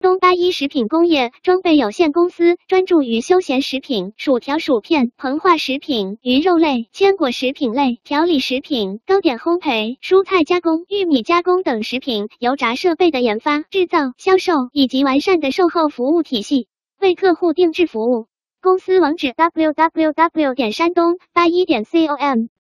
东81食品工业装备有限公司专注于休闲食品、薯条、薯片、膨化食品、鱼肉类、坚果食品类、调理食品、糕点烘焙、蔬菜加工、玉米加工等食品油炸设备的研发、制造、销售以及完善的售后服务体系，为客户定制服务。公司网址 www.山东81.com